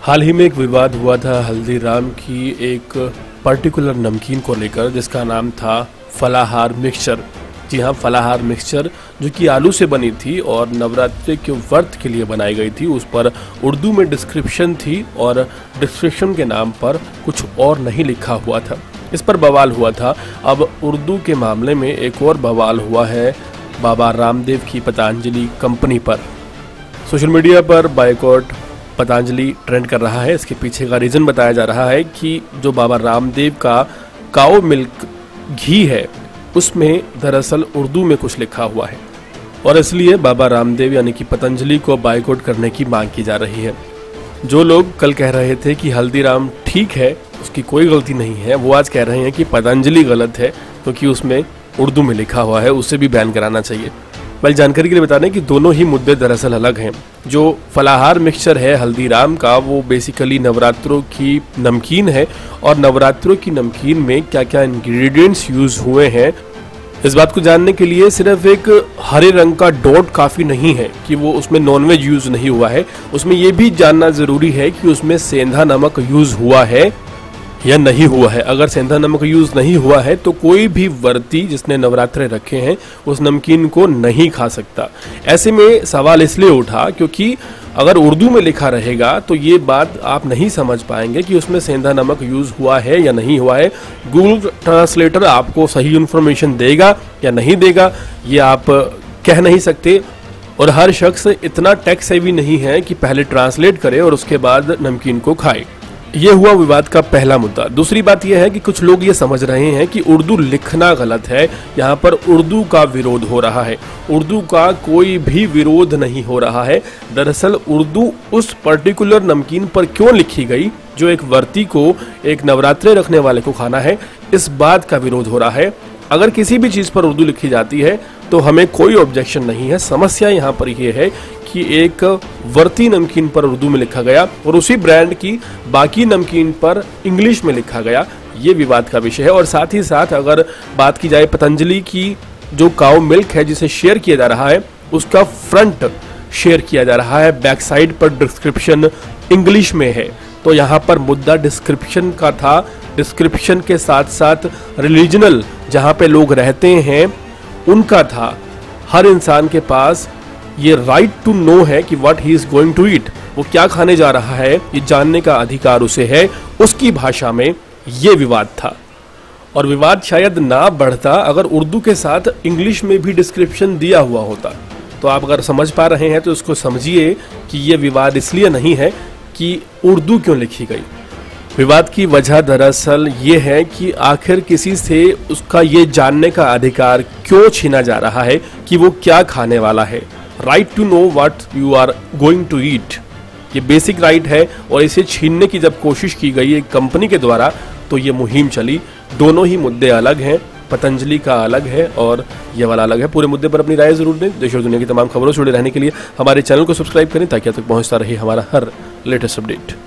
हाल ही में एक विवाद हुआ था हल्दीराम की एक पर्टिकुलर नमकीन को लेकर, जिसका नाम था फलाहार मिक्सचर। जी हाँ, फलाहार मिक्सचर जो कि आलू से बनी थी और नवरात्रि के व्रत के लिए बनाई गई थी। उस पर उर्दू में डिस्क्रिप्शन थी और डिस्क्रिप्शन के नाम पर कुछ और नहीं लिखा हुआ था। इस पर बवाल हुआ था। अब उर्दू के मामले में एक और बवाल हुआ है बाबा रामदेव की पतंजलि कंपनी पर। सोशल मीडिया पर बायकॉट पतंजलि ट्रेंड कर रहा है। इसके पीछे का रीज़न बताया जा रहा है कि जो बाबा रामदेव का काओ मिल्क घी है उसमें दरअसल उर्दू में कुछ लिखा हुआ है और इसलिए बाबा रामदेव यानी कि पतंजलि को बायकॉट करने की मांग की जा रही है। जो लोग कल कह रहे थे कि हल्दीराम ठीक है, उसकी कोई गलती नहीं है, वो आज कह रहे हैं कि पतंजलि गलत है क्योंकि उसमें उर्दू में लिखा हुआ है, उसे भी बैन कराना चाहिए। वेल, जानकारी के लिए बता दें कि दोनों ही मुद्दे दरअसल अलग हैं। जो फलाहार मिक्सचर है हल्दीराम का, वो बेसिकली नवरात्रों की नमकीन है और नवरात्रों की नमकीन में क्या क्या इंग्रेडिएंट्स यूज हुए हैं, इस बात को जानने के लिए सिर्फ एक हरे रंग का डॉट काफ़ी नहीं है कि वो उसमें नॉनवेज यूज़ नहीं हुआ है। उसमें ये भी जानना ज़रूरी है कि उसमें सेंधा नमक यूज़ हुआ है या नहीं हुआ है। अगर सेंधा नमक यूज़ नहीं हुआ है तो कोई भी व्रती जिसने नवरात्रे रखे हैं उस नमकीन को नहीं खा सकता। ऐसे में सवाल इसलिए उठा क्योंकि अगर उर्दू में लिखा रहेगा तो ये बात आप नहीं समझ पाएंगे कि उसमें सेंधा नमक यूज़ हुआ है या नहीं हुआ है। गूगल ट्रांसलेटर आपको सही इन्फॉर्मेशन देगा या नहीं देगा ये आप कह नहीं सकते, और हर शख्स इतना टेक सेवी नहीं है कि पहले ट्रांसलेट करे और उसके बाद नमकीन को खाए। ये हुआ विवाद का पहला मुद्दा। दूसरी बात यह है कि कुछ लोग ये समझ रहे हैं कि उर्दू लिखना गलत है। यहाँ पर उर्दू का विरोध हो रहा है। उर्दू का कोई भी विरोध नहीं हो रहा है। दरअसल उर्दू उस पर्टिकुलर नमकीन पर क्यों लिखी गई जो एक व्रती को, एक नवरात्रे रखने वाले को खाना है, इस बात का विरोध हो रहा है। अगर किसी भी चीज़ पर उर्दू लिखी जाती है तो हमें कोई ऑब्जेक्शन नहीं है। समस्या यहाँ पर यह है कि एक व्रती नमकीन पर उर्दू में लिखा गया और उसी ब्रांड की बाकी नमकीन पर इंग्लिश में लिखा गया, ये विवाद का विषय है। और साथ ही साथ अगर बात की जाए पतंजलि की जो काओ मिल्क है जिसे शेयर किया जा रहा है, उसका फ्रंट शेयर किया जा रहा है, बैक साइड पर डिस्क्रिप्शन इंग्लिश में है। तो यहाँ पर मुद्दा डिस्क्रिप्शन का था। डिस्क्रिप्शन के साथ साथ रिलीजनल जहाँ पे लोग रहते हैं उनका था। हर इंसान के पास ये राइट टू नो है कि what he is going to eat, वो क्या खाने जा रहा है, ये जानने का अधिकार उसे है। उसकी भाषा में ये विवाद था और विवाद शायद ना बढ़ता अगर उर्दू के साथ इंग्लिश में भी डिस्क्रिप्शन दिया हुआ होता। तो आप अगर समझ पा रहे हैं तो उसको समझिए कि ये विवाद इसलिए नहीं है कि उर्दू क्यों लिखी गई। विवाद की वजह दरअसल ये है कि आखिर किसी से उसका ये जानने का अधिकार क्यों छीना जा रहा है कि वो क्या खाने वाला है। Right to know what you are going to eat, ये बेसिक राइट है और इसे छीनने की जब कोशिश की गई एक कंपनी के द्वारा तो ये मुहिम चली। दोनों ही मुद्दे अलग हैं, पतंजलि का अलग है और ये वाला अलग है। पूरे मुद्दे पर अपनी राय जरूर दें। देश और दुनिया की तमाम खबरों से जुड़े रहने के लिए हमारे चैनल को सब्सक्राइब करें ताकि आप तक पहुंचता रहे हमारा हर लेटेस्ट अपडेट।